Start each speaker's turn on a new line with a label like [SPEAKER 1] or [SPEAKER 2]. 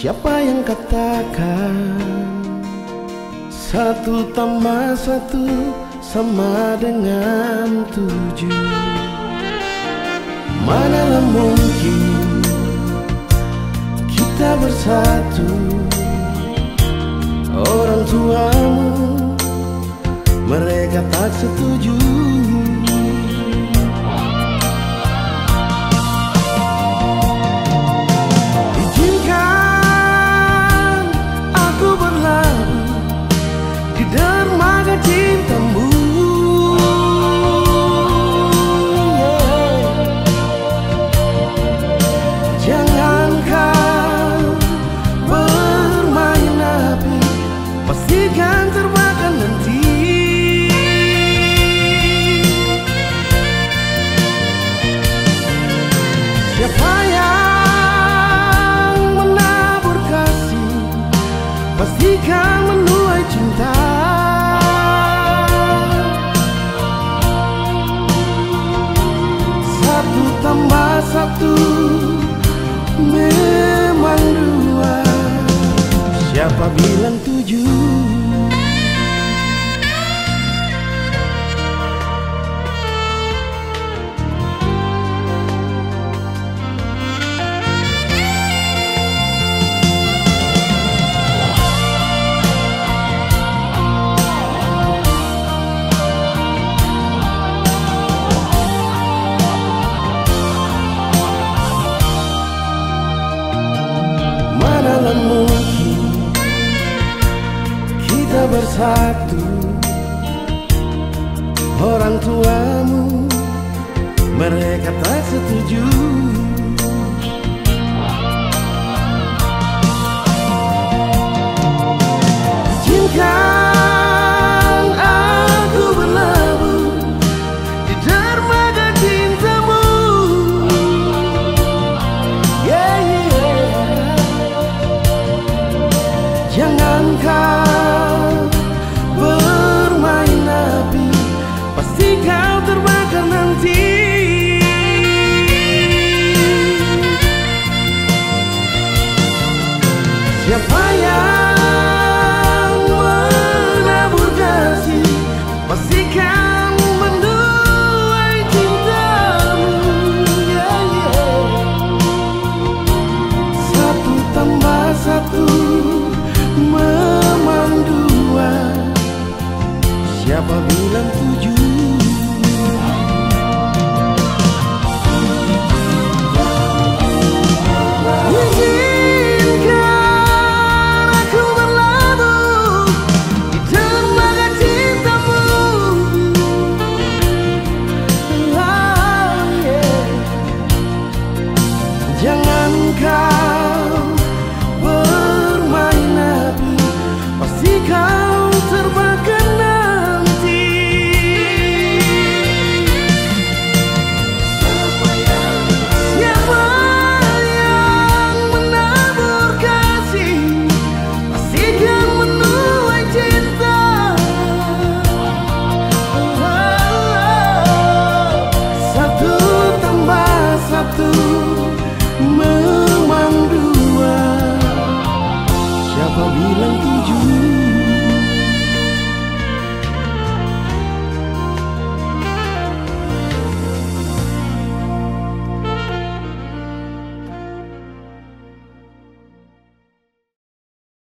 [SPEAKER 1] Siapa yang katakan 1+1 sama dengan 7? Manalah mungkin kita bersatu. Orang tuamu mereka tak setuju. Izinkan aku berlabuh di dermaga cintamu. Jangan kau bermain api, pastikan terbakar nanti. Siapa yang menabur kasih, pastikan menuai cinta. 1+1 memang 2. Siapa bilang 7? Manalah mungkin kita bersatu. Orang tuamu mereka tak setuju. Izinkan